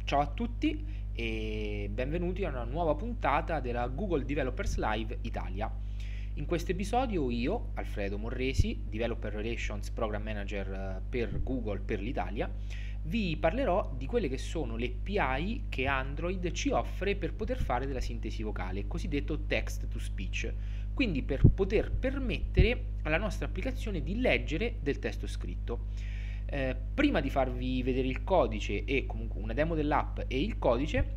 Ciao a tutti e benvenuti a una nuova puntata della Google Developers Live Italia. In questo episodio io, Alfredo Morresi, Developer Relations Program Manager per Google per l'Italia, vi parlerò di quelle che sono le API che Android ci offre per poter fare della sintesi vocale, cosiddetto text to speech, quindi per poter permettere alla nostra applicazione di leggere del testo scritto. Prima di farvi vedere il codice e comunque una demo dell'app e il codice,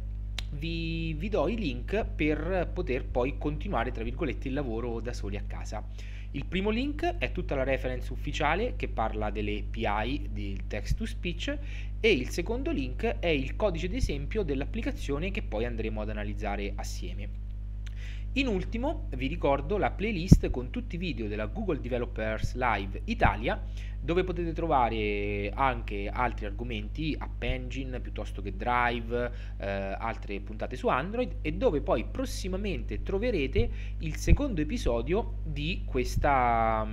vi do i link per poter poi continuare, tra virgolette, il lavoro da soli a casa. Il primo link è tutta la reference ufficiale che parla delle API del text to speech e il secondo link è il codice d'esempio dell'applicazione che poi andremo ad analizzare assieme. In ultimo vi ricordo la playlist con tutti i video della Google Developers Live Italia, dove potete trovare anche altri argomenti, App Engine piuttosto che Drive, altre puntate su Android, e dove poi prossimamente troverete il secondo episodio di questa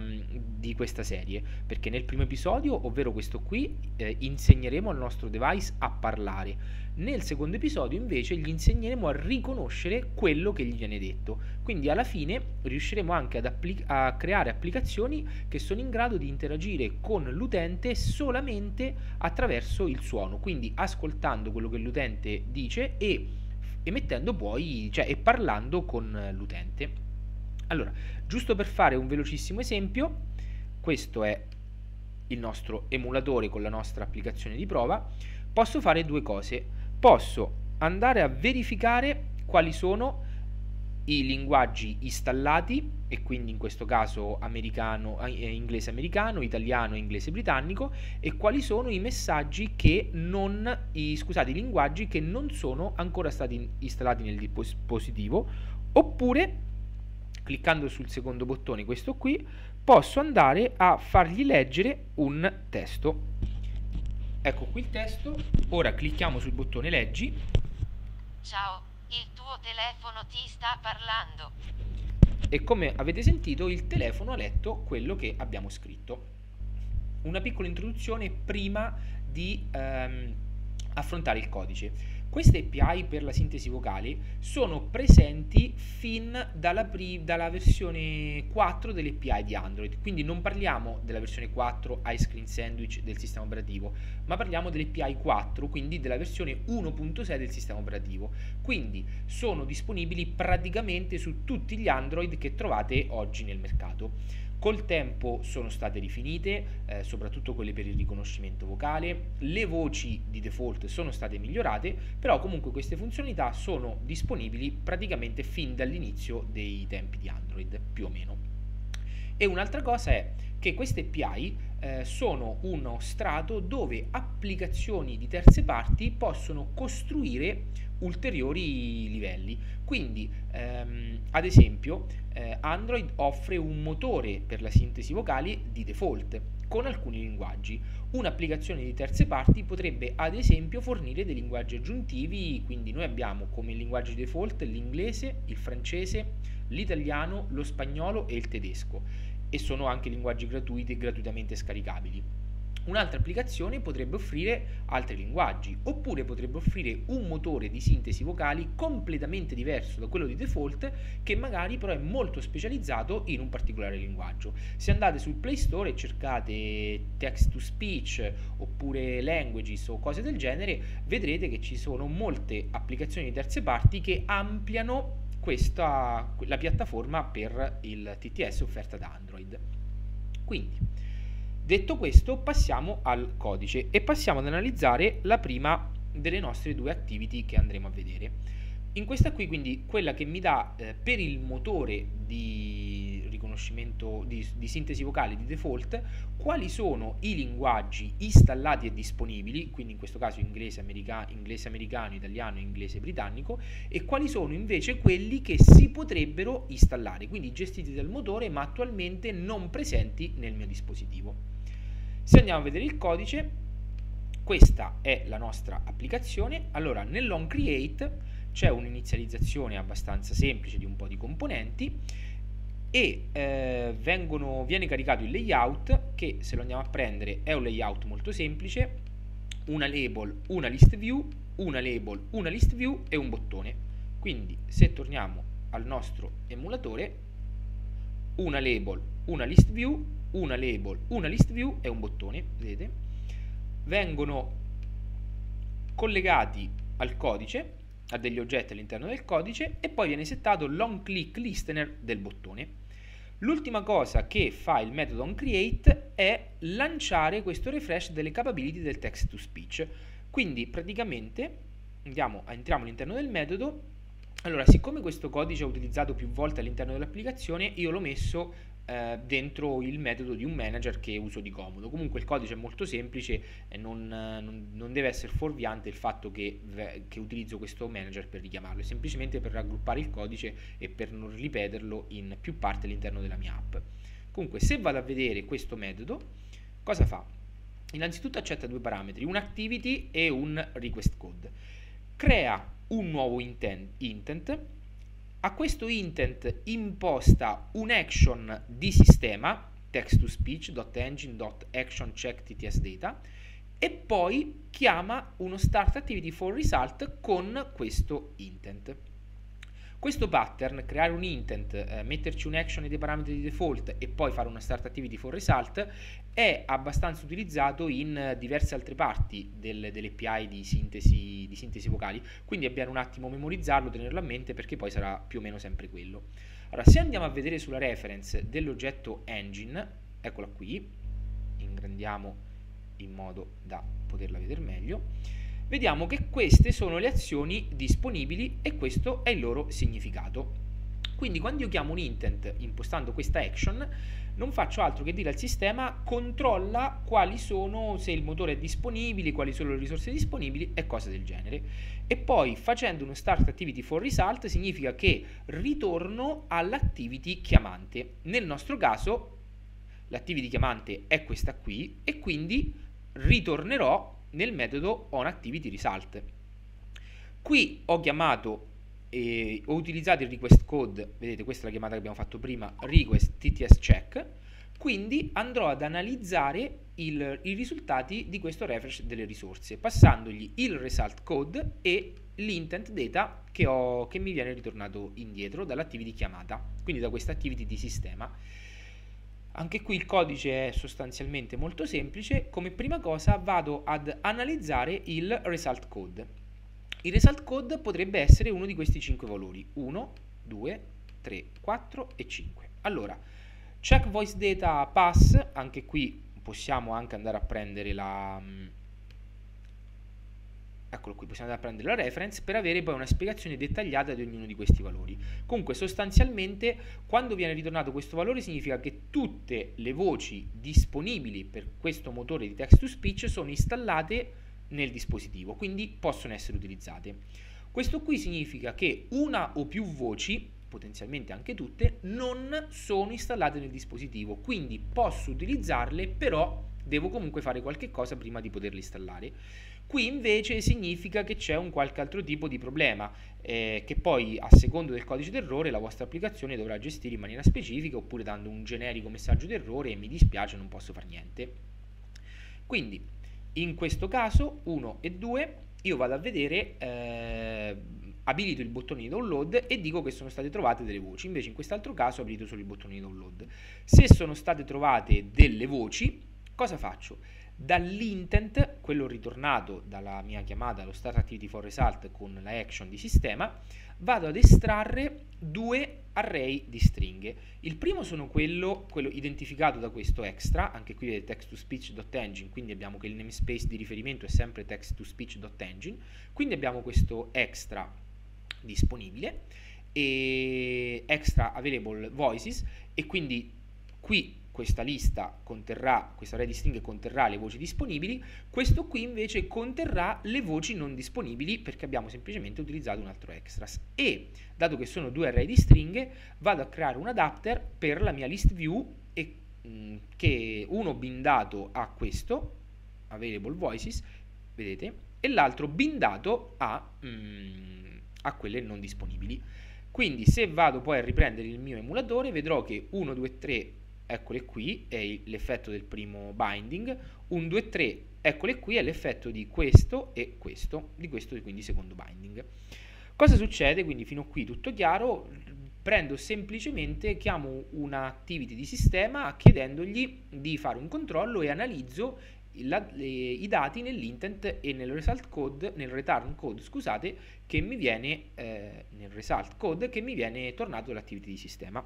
serie, perché nel primo episodio, ovvero questo qui, insegneremo al nostro device a parlare. Nel secondo episodio invece gli insegneremo a riconoscere quello che gli viene detto, quindi alla fine riusciremo anche a creare applicazioni che sono in grado di interagire con l'utente solamente attraverso il suono, quindi ascoltando quello che l'utente dice e emettendo poi, e parlando con l'utente. Allora, giusto per fare un velocissimo esempio, questo è il nostro emulatore con la nostra applicazione di prova. Posso fare due cose. Posso andare a verificare quali sono i linguaggi installati, e quindi in questo caso inglese americano, italiano e inglese britannico, e quali sono i messaggi che i linguaggi che non sono ancora stati installati nel dispositivo. Oppure, cliccando sul secondo bottone, questo qui, posso andare a fargli leggere un testo. Ecco qui il testo. Ora clicchiamo sul bottone leggi. Ciao, il tuo telefono ti sta parlando. E come avete sentito, il telefono ha letto quello che abbiamo scritto. Una piccola introduzione prima di affrontare il codice. Queste API per la sintesi vocale sono presenti fin dalla versione 4 delle API di Android, quindi non parliamo della versione 4 Ice Cream Sandwich del sistema operativo, ma parliamo delle API 4, quindi della versione 1.6 del sistema operativo. Quindi sono disponibili praticamente su tutti gli Android che trovate oggi nel mercato. Col tempo sono state rifinite, soprattutto quelle per il riconoscimento vocale, le voci di default sono state migliorate, però comunque queste funzionalità sono disponibili praticamente fin dall'inizio dei tempi di Android, più o meno. E un'altra cosa è che queste API sono uno strato dove applicazioni di terze parti possono costruire ulteriori livelli. Quindi ad esempio Android offre un motore per la sintesi vocale di default con alcuni linguaggi. Un'applicazione di terze parti potrebbe ad esempio fornire dei linguaggi aggiuntivi, quindi noi abbiamo come linguaggi default l'inglese, il francese, l'italiano, lo spagnolo e il tedesco, e sono anche linguaggi gratuiti e gratuitamente scaricabili. Un'altra applicazione potrebbe offrire altri linguaggi, oppure potrebbe offrire un motore di sintesi vocali completamente diverso da quello di default, che magari però è molto specializzato in un particolare linguaggio. Se andate sul Play Store e cercate text to speech oppure languages o cose del genere, vedrete che ci sono molte applicazioni di terze parti che ampliano la piattaforma per il TTS offerta da Android. Quindi, detto questo, passiamo al codice e passiamo ad analizzare la prima delle nostre due activity che andremo a vedere. In questa qui, quindi, quella che mi dà per il motore di riconoscimento di sintesi vocale di default quali sono i linguaggi installati e disponibili, quindi in questo caso inglese americano, italiano e inglese britannico, e quali sono invece quelli che si potrebbero installare, quindi gestiti dal motore ma attualmente non presenti nel mio dispositivo. Se andiamo a vedere il codice, questa è la nostra applicazione. Allora, nell'onCreate c'è un'inizializzazione abbastanza semplice di un po' di componenti e viene caricato il layout, che se lo andiamo a prendere è un layout molto semplice, una label, una list view, una label, una list view e un bottone. Quindi se torniamo al nostro emulatore, una label, una list view, una label, una list view e un bottone, vedete? Vengono collegati al codice, a degli oggetti all'interno del codice, e poi viene settato l'onClick listener del bottone. L'ultima cosa che fa il metodo onCreate è lanciare questo refresh delle capability del text to speech. Quindi praticamente entriamo all'interno del metodo. Allora, siccome questo codice è utilizzato più volte all'interno dell'applicazione, io l'ho messo dentro il metodo di un manager che uso di comodo. Comunque il codice è molto semplice e non deve essere fuorviante il fatto che utilizzo questo manager per richiamarlo, è semplicemente per raggruppare il codice e per non ripeterlo in più parti all'interno della mia app. Comunque, se vado a vedere questo metodo, cosa fa? Innanzitutto accetta due parametri, un activity e un request code. Crea un nuovo intent. A questo intent imposta un action di sistema, text to speech.engine.actionCheckTTSData, e poi chiama uno start activity for result con questo intent. Questo pattern, creare un intent, metterci un action e dei parametri di default e poi fare una start activity for result, è abbastanza utilizzato in diverse altre parti delle API di sintesi vocali, quindi è bene un attimo memorizzarlo, tenerlo a mente, perché poi sarà più o meno sempre quello. Allora, se andiamo a vedere sulla reference dell'oggetto engine, eccola qui, ingrandiamo in modo da poterla vedere meglio, vediamo che queste sono le azioni disponibili e questo è il loro significato. Quindi quando io chiamo un intent impostando questa action, non faccio altro che dire al sistema: controlla quali sono, se il motore è disponibile, quali sono le risorse disponibili e cose del genere. E poi, facendo uno start activity for result, significa che ritorno all'activity chiamante. Nel nostro caso l'activity chiamante è questa qui e quindi ritornerò nel metodo onActivityResult. Qui ho utilizzato il request code, vedete, questa è la chiamata che abbiamo fatto prima, request TTS check, quindi andrò ad analizzare i risultati di questo refresh delle risorse, passandogli il result code e l'intent data che mi viene ritornato indietro dall'activity chiamata, quindi da questa activity di sistema. Anche qui il codice è sostanzialmente molto semplice. Come prima cosa vado ad analizzare il result code. Il result code potrebbe essere uno di questi 5 valori: 1, 2, 3, 4 e 5. Allora, check voice data pass, anche qui possiamo anche andare a prendere eccolo qui, possiamo andare a prendere la reference per avere poi una spiegazione dettagliata di ognuno di questi valori. Comunque sostanzialmente quando viene ritornato questo valore significa che tutte le voci disponibili per questo motore di text to speech sono installate nel dispositivo, quindi possono essere utilizzate. Questo qui significa che una o più voci, potenzialmente anche tutte, non sono installate nel dispositivo, quindi posso utilizzarle, però devo comunque fare qualche cosa prima di poterle installare. Qui invece significa che c'è un qualche altro tipo di problema che poi, a secondo del codice d'errore, la vostra applicazione dovrà gestire in maniera specifica, oppure dando un generico messaggio d'errore: e mi dispiace, non posso fare niente. Quindi in questo caso 1 e 2 io vado a vedere, abilito il bottone di download e dico che sono state trovate delle voci. Invece in quest'altro caso abilito solo il bottone di download. Se sono state trovate delle voci, cosa faccio? Dall'intent, quello ritornato dalla mia chiamata allo start activity for result con la action di sistema, vado ad estrarre due array di stringhe. Il primo sono quello identificato da questo extra, anche qui è text to speech.engine, quindi abbiamo che il namespace di riferimento è sempre text to speech.engine, quindi abbiamo questo extra disponibile e extra available voices, e quindi qui questa lista conterrà, questo array di stringhe conterrà le voci disponibili, questo qui invece conterrà le voci non disponibili, perché abbiamo semplicemente utilizzato un altro extras. E dato che sono due array di stringhe, vado a creare un adapter per la mia list view, che uno bindato a questo available voices, vedete, e l'altro bindato a quelle non disponibili. Quindi se vado poi a riprendere il mio emulatore, vedrò che 1, 2, 3 eccole qui, è l'effetto del primo binding, 1, 2, 3, eccole qui, è l'effetto di questo e questo, di questo quindi secondo binding. Cosa succede? Quindi fino a qui tutto chiaro, prendo semplicemente, chiamo una activity di sistema chiedendogli di fare un controllo e analizzo i dati nell'intent e nel result code, nel return code, scusate, che mi viene nel result code che mi viene tornato dall'activity di sistema.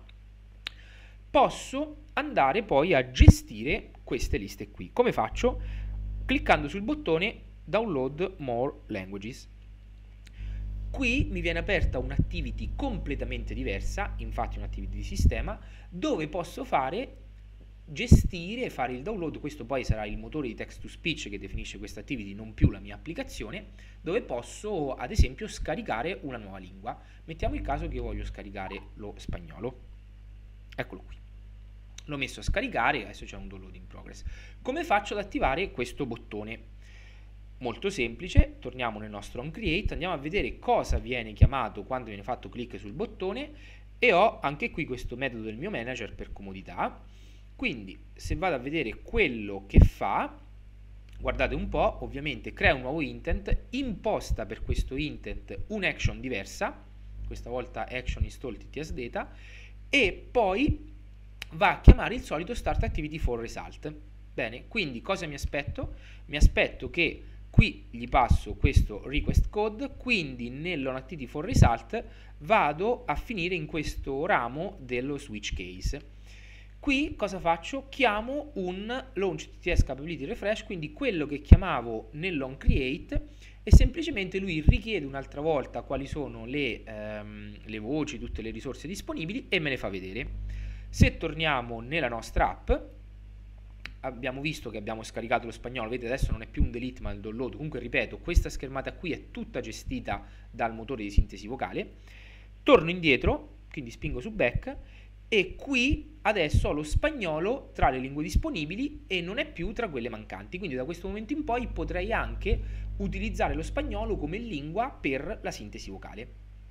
Posso andare poi a gestire queste liste qui. Come faccio? Cliccando sul bottone Download More Languages. Qui mi viene aperta un'activity completamente diversa, infatti un'activity di sistema, dove posso gestire, fare il download. Questo poi sarà il motore di text to speech che definisce questa activity, non più la mia applicazione, dove posso ad esempio scaricare una nuova lingua. Mettiamo il caso che io voglio scaricare lo spagnolo. Eccolo qui. L'ho messo a scaricare, adesso c'è un download in progress. Come faccio ad attivare questo bottone? Molto semplice, torniamo nel nostro onCreate, andiamo a vedere cosa viene chiamato quando viene fatto clic sul bottone e ho anche qui questo metodo del mio manager per comodità. Quindi se vado a vedere quello che fa, guardate un po', ovviamente crea un nuovo intent, imposta per questo intent un'action diversa, questa volta action install TTS data, e poi va a chiamare il solito start activity for result. Bene, quindi cosa mi aspetto? Mi aspetto che qui gli passo questo request code, quindi nell'onActivity for result vado a finire in questo ramo dello switch case. Qui cosa faccio? Chiamo un launch TTS capability refresh, quindi quello che chiamavo nell'onCreate, e semplicemente lui richiede un'altra volta quali sono le voci, tutte le risorse disponibili e me le fa vedere. Se torniamo nella nostra app, abbiamo visto che abbiamo scaricato lo spagnolo, vedete adesso non è più un delete ma il download. Comunque ripeto, questa schermata qui è tutta gestita dal motore di sintesi vocale. Torno indietro, quindi spingo su back, e qui adesso ho lo spagnolo tra le lingue disponibili e non è più tra quelle mancanti, quindi da questo momento in poi potrei anche utilizzare lo spagnolo come lingua per la sintesi vocale.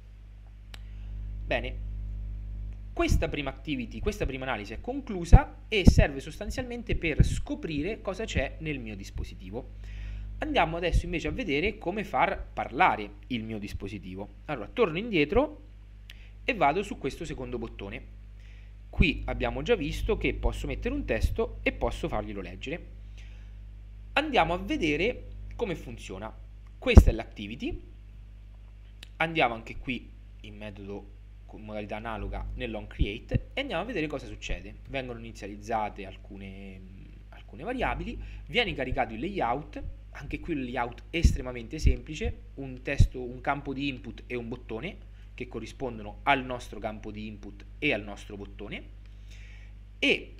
Bene. Questa prima activity, questa prima analisi è conclusa e serve sostanzialmente per scoprire cosa c'è nel mio dispositivo. Andiamo adesso invece a vedere come far parlare il mio dispositivo. Allora, torno indietro e vado su questo secondo bottone. Qui abbiamo già visto che posso mettere un testo e posso farglielo leggere. Andiamo a vedere come funziona. Questa è l'activity. Andiamo anche qui in metodo con modalità analoga nell'onCreate e andiamo a vedere cosa succede. Vengono inizializzate alcune variabili, viene caricato il layout, anche qui il layout estremamente semplice, un testo, un campo di input e un bottone che corrispondono al nostro campo di input e al nostro bottone, e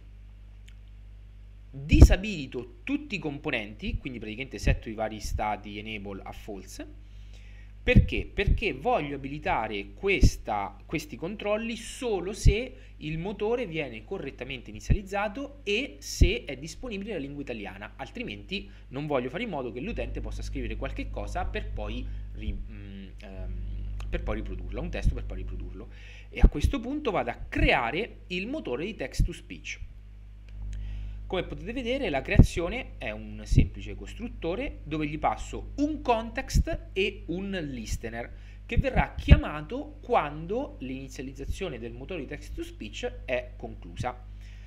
disabilito tutti i componenti, quindi praticamente setto i vari stati enable a false. Perché? Perché voglio abilitare questi controlli solo se il motore viene correttamente inizializzato e se è disponibile la lingua italiana, altrimenti non voglio fare in modo che l'utente possa scrivere qualche cosa per poi riprodurlo, un testo per poi riprodurlo. E a questo punto vado a creare il motore di text to speech. Come potete vedere, la creazione è un semplice costruttore dove gli passo un context e un listener che verrà chiamato quando l'inizializzazione del motore di text to speech è conclusa.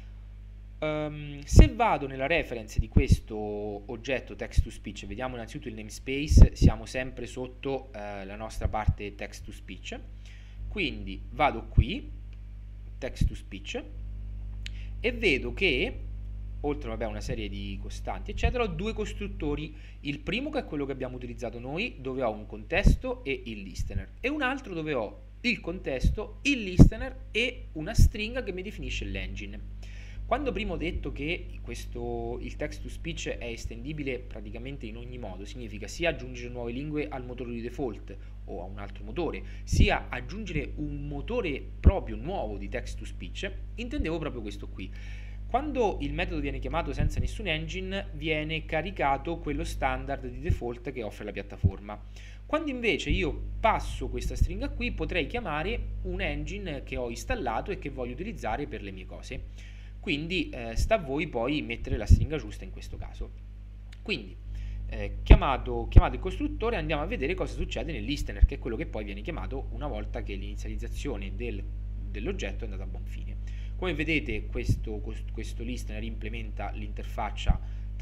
Se vado nella reference di questo oggetto text to speech, vediamo innanzitutto il namespace, siamo sempre sotto la nostra parte text to speech, quindi vado qui, text to speech, e vedo che oltre a una serie di costanti eccetera, ho due costruttori, il primo che è quello che abbiamo utilizzato noi dove ho un contesto e il listener, e un altro dove ho il contesto, il listener e una stringa che mi definisce l'engine. Quando prima ho detto che il text to speech è estendibile praticamente in ogni modo, significa sia aggiungere nuove lingue al motore di default o a un altro motore, sia aggiungere un motore proprio nuovo di text to speech, intendevo proprio questo qui. Quando il metodo viene chiamato senza nessun engine, viene caricato quello standard di default che offre la piattaforma. Quando invece io passo questa stringa qui, potrei chiamare un engine che ho installato e che voglio utilizzare per le mie cose. quindi sta a voi poi mettere la stringa giusta in questo caso. Quindi chiamato il costruttore, andiamo a vedere cosa succede nel listener, che è quello che poi viene chiamato una volta che l'inizializzazione dell'oggetto è andata a buon fine. Come vedete questo listener implementa l'interfaccia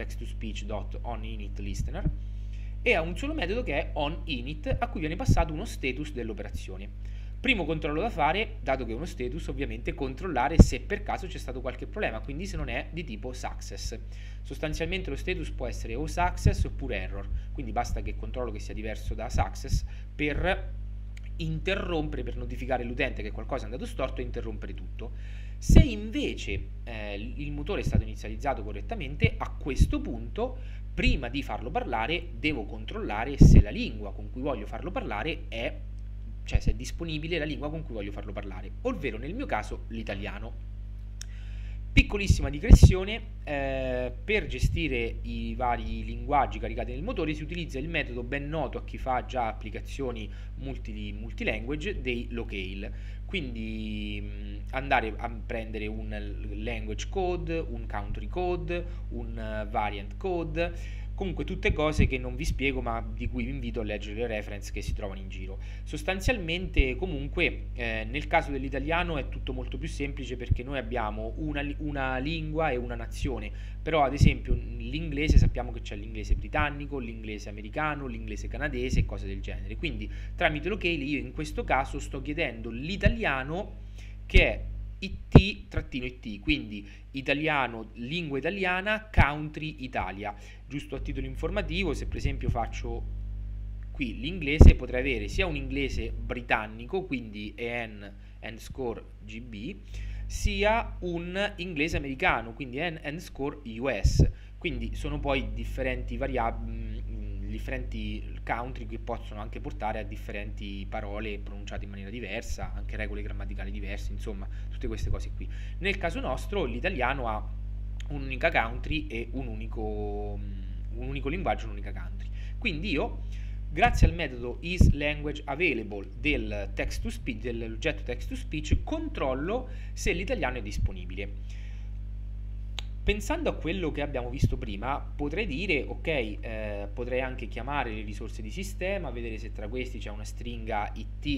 text-to-speech.onInitListener e ha un solo metodo che è onInit, a cui viene passato uno status dell'operazione. Primo controllo da fare, dato che è uno status, ovviamente controllare se per caso c'è stato qualche problema, quindi se non è di tipo success. Sostanzialmente lo status può essere o success oppure error, quindi basta che controllo che sia diverso da success per interrompere, per notificare l'utente che qualcosa è andato storto e interrompere tutto. Se invece il motore è stato inizializzato correttamente, a questo punto, prima di farlo parlare, devo controllare se la lingua con cui voglio farlo parlare cioè se è disponibile la lingua con cui voglio farlo parlare, ovvero nel mio caso l'italiano. Piccolissima digressione, per gestire i vari linguaggi caricati nel motore si utilizza il metodo ben noto a chi fa già applicazioni multilanguage dei locale, quindi andare a prendere un language code, un country code, un variant code, comunque tutte cose che non vi spiego ma di cui vi invito a leggere le reference che si trovano in giro. Sostanzialmente comunque nel caso dell'italiano è tutto molto più semplice perché noi abbiamo una lingua e una nazione, però ad esempio l'inglese sappiamo che c'è l'inglese britannico, l'inglese americano, l'inglese canadese e cose del genere, quindi tramite locale io in questo caso sto chiedendo l'italiano che è IT-IT, quindi italiano, lingua italiana, country Italia. Giusto a titolo informativo, se per esempio faccio qui l'inglese, potrei avere sia un inglese britannico, quindi EN_GB, sia un inglese americano, quindi EN_US. Quindi sono poi differenti differenti country che possono anche portare a differenti parole pronunciate in maniera diversa, anche regole grammaticali diverse, insomma, tutte queste cose qui. Nel caso nostro l'italiano ha un'unica country e un unico linguaggio, un'unica country. Quindi io, grazie al metodo isLanguageAvailable dell'oggetto text-to-speech, controllo se l'italiano è disponibile. Pensando a quello che abbiamo visto prima, potrei dire, ok, potrei anche chiamare le risorse di sistema, vedere se tra questi c'è una stringa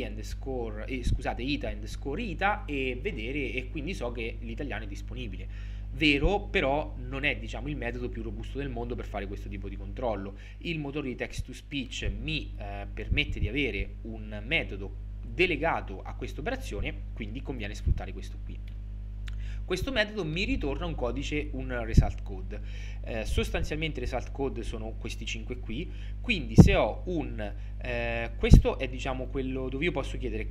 ita_ita e vedere, e quindi so che l'italiano è disponibile. Vero, però non è, diciamo, il metodo più robusto del mondo per fare questo tipo di controllo. Il motore di text-to-speech mi permette di avere un metodo delegato a questa operazione, quindi conviene sfruttare questo qui. Questo metodo mi ritorna un codice, un result code. Sostanzialmente i result code sono questi 5 qui, quindi se ho questo è, diciamo, quello dove io posso chiedere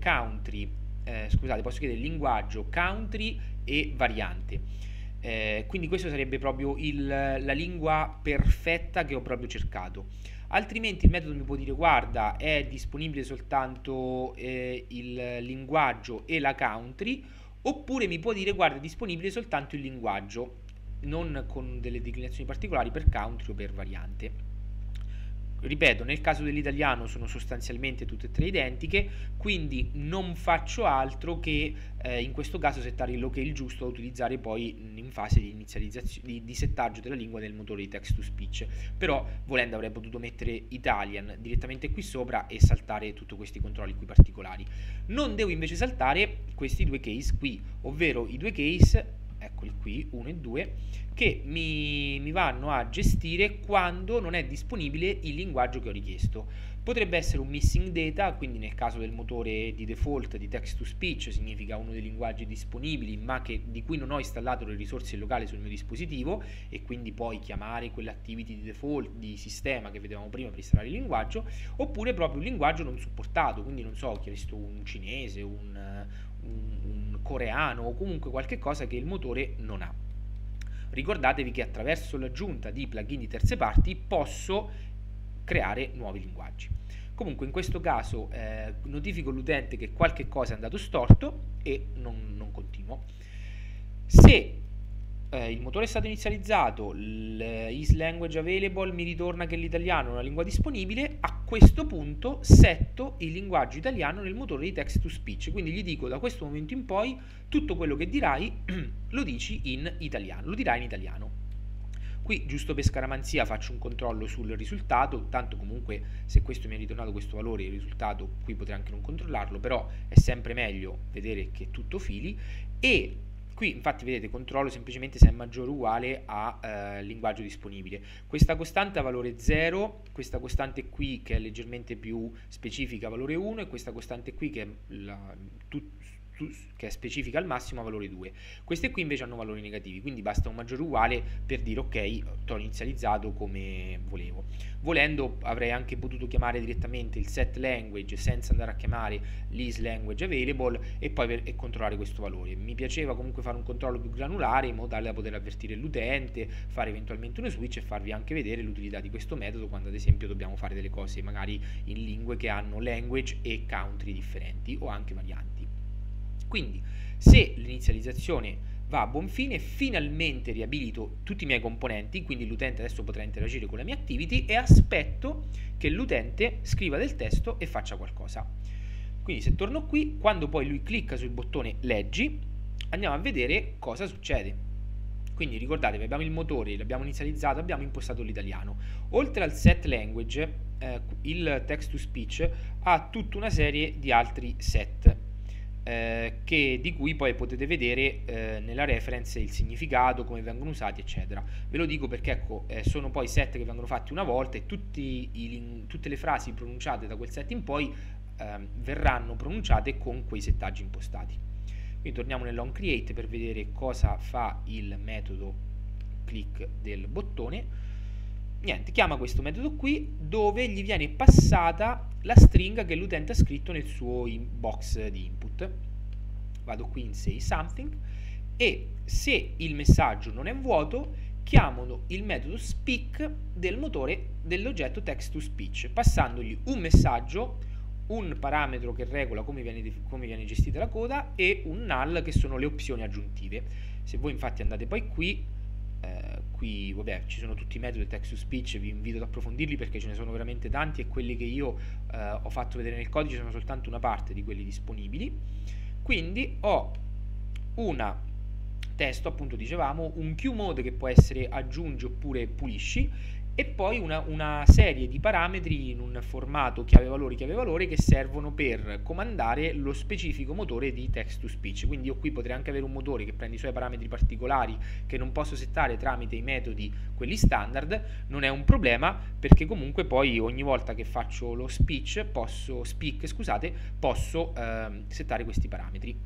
posso chiedere linguaggio, country e variante. Quindi questo sarebbe proprio la lingua perfetta che ho proprio cercato. Altrimenti il metodo mi può dire: guarda, è disponibile soltanto il linguaggio e la country, oppure mi può dire: guarda, è disponibile soltanto il linguaggio, non con delle declinazioni particolari per country o per variante. Ripeto, nel caso dell'italiano sono sostanzialmente tutte e tre identiche, quindi non faccio altro che in questo caso settare il locale giusto da utilizzare poi in fase di inizializzazione, di settaggio della lingua nel motore di text to speech. Però volendo avrei potuto mettere Italian direttamente qui sopra e saltare tutti questi controlli qui particolari. Non devo invece saltare questi due case qui, ovvero i due case, eccoli qui, 1 e 2, che mi vanno a gestire quando non è disponibile il linguaggio che ho richiesto. Potrebbe essere un missing data, quindi nel caso del motore di default di text to speech significa uno dei linguaggi disponibili ma di cui non ho installato le risorse locali sul mio dispositivo, e quindi poi chiamare quell'activity di default di sistema che vedevamo prima per installare il linguaggio, oppure proprio un linguaggio non supportato, quindi non so, ho chiesto un cinese, un coreano o comunque qualche cosa che il motore non ha. Ricordatevi che attraverso l'aggiunta di plugin di terze parti posso creare nuovi linguaggi. Comunque in questo caso notifico l'utente che qualche cosa è andato storto e non continuo. Se il motore è stato inizializzato, l'isLanguageAvailable mi ritorna che l'italiano è una lingua disponibile, a questo punto setto il linguaggio italiano nel motore di text to speech, quindi gli dico da questo momento in poi tutto quello che dirai lo dici in italiano, lo dirai in italiano. Qui, giusto per scaramanzia, faccio un controllo sul risultato, tanto comunque se questo mi ha ritornato questo valore, il risultato qui potrei anche non controllarlo, però è sempre meglio vedere che tutto fili. E qui infatti vedete controllo semplicemente se è maggiore o uguale a linguaggio disponibile. Questa costante ha valore 0, questa costante qui che è leggermente più specifica valore 1 e questa costante qui che è specifica al massimo a valore 2. Queste qui invece hanno valori negativi, quindi basta un maggiore o uguale per dire ok, t'ho inizializzato come volevo. Volendo avrei anche potuto chiamare direttamente il set language senza andare a chiamare l'isLanguage available e poi controllare questo valore. Mi piaceva comunque fare un controllo più granulare in modo tale da poter avvertire l'utente, fare eventualmente uno switch e farvi anche vedere l'utilità di questo metodo quando ad esempio dobbiamo fare delle cose magari in lingue che hanno language e country differenti o anche varianti. Quindi se l'inizializzazione va a buon fine, finalmente riabilito tutti i miei componenti, quindi l'utente adesso potrà interagire con la mia activity e aspetto che l'utente scriva del testo e faccia qualcosa. Quindi se torno qui, quando poi lui clicca sul bottone leggi, andiamo a vedere cosa succede. Quindi ricordatevi, abbiamo il motore, l'abbiamo inizializzato, abbiamo impostato l'italiano. Oltre al set language, il text to speech ha tutta una serie di altri set. Di cui poi potete vedere nella reference il significato, come vengono usati eccetera. Ve lo dico perché ecco, sono poi set che vengono fatti una volta e tutte le frasi pronunciate da quel set in poi verranno pronunciate con quei settaggi impostati. Quindi torniamo nell'on create per vedere cosa fa il metodo click del bottone. Niente, chiama questo metodo qui dove gli viene passata la stringa che l'utente ha scritto nel suo box di input. Vado qui in say something e se il messaggio non è vuoto chiamano il metodo speak del motore dell'oggetto text to speech passandogli un messaggio, un parametro che regola come viene gestita la coda e un null che sono le opzioni aggiuntive. Se voi infatti andate poi qui vabbè, ci sono tutti i metodi text to speech, vi invito ad approfondirli perché ce ne sono veramente tanti e quelli che io ho fatto vedere nel codice sono soltanto una parte di quelli disponibili. Quindi ho una testo, appunto dicevamo, un QMode che può essere aggiungi oppure pulisci e poi una serie di parametri in un formato chiave valore che servono per comandare lo specifico motore di text to speech. Quindi io qui potrei anche avere un motore che prende i suoi parametri particolari che non posso settare tramite i metodi quelli standard, non è un problema perché comunque poi ogni volta che faccio lo speak posso settare questi parametri.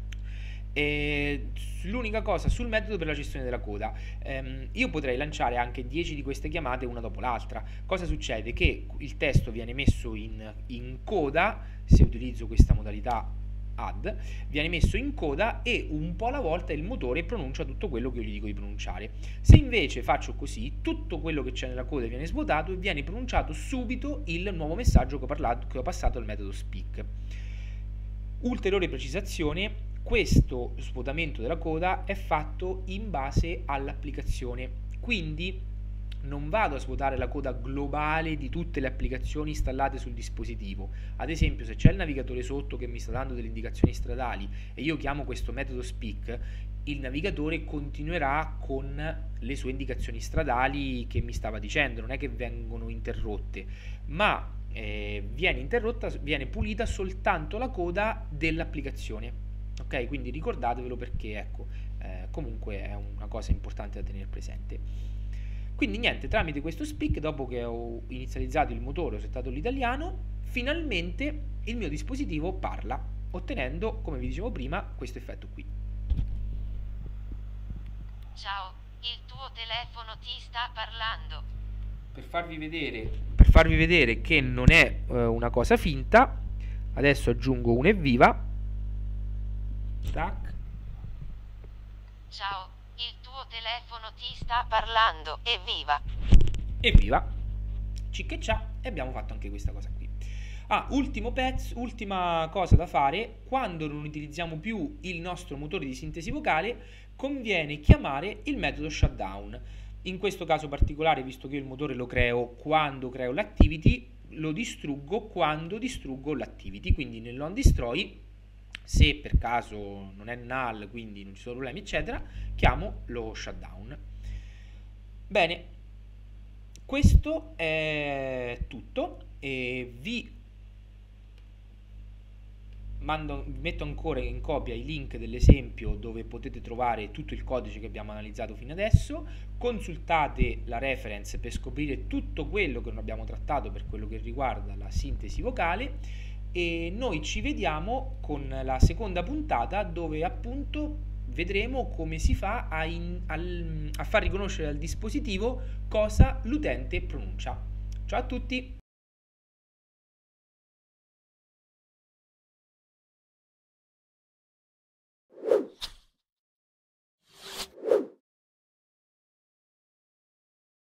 L'unica cosa sul metodo per la gestione della coda, io potrei lanciare anche 10 di queste chiamate una dopo l'altra. Cosa succede? Che il testo viene messo in coda, se utilizzo questa modalità add, viene messo in coda e un po' alla volta il motore pronuncia tutto quello che io gli dico di pronunciare. Se invece faccio così, tutto quello che c'è nella coda viene svuotato e viene pronunciato subito il nuovo messaggio che ho passato al metodo speak. Ulteriore precisazione: questo svuotamento della coda è fatto in base all'applicazione, quindi non vado a svuotare la coda globale di tutte le applicazioni installate sul dispositivo. Ad esempio, se c'è il navigatore sotto che mi sta dando delle indicazioni stradali e io chiamo questo metodo speak, il navigatore continuerà con le sue indicazioni stradali che mi stava dicendo, non è che vengono interrotte, ma viene pulita soltanto la coda dell'applicazione. Ok, quindi ricordatevelo perché ecco, comunque è una cosa importante da tenere presente. Quindi niente, tramite questo speak, dopo che ho inizializzato il motore, ho settato l'italiano, finalmente il mio dispositivo parla, ottenendo, come vi dicevo prima, questo effetto qui. Ciao, il tuo telefono ti sta parlando. Per farvi vedere che non è una cosa finta, adesso aggiungo un evviva. Tac. Ciao, il tuo telefono ti sta parlando, evviva! Evviva! Ciccheccia, e abbiamo fatto anche questa cosa qui. Ultima cosa da fare: quando non utilizziamo più il nostro motore di sintesi vocale, conviene chiamare il metodo shutdown. In questo caso particolare, visto che io il motore lo creo quando creo l'activity, lo distruggo quando distruggo l'activity, quindi nell'on destroy, se per caso non è null, quindi non ci sono problemi eccetera, chiamo lo shutdown. Bene, questo è tutto e vi metto ancora in copia i link dell'esempio dove potete trovare tutto il codice che abbiamo analizzato fino adesso. Consultate la reference per scoprire tutto quello che non abbiamo trattato per quello che riguarda la sintesi vocale e noi ci vediamo con la seconda puntata dove appunto vedremo come si fa a far riconoscere al dispositivo cosa l'utente pronuncia. Ciao a tutti!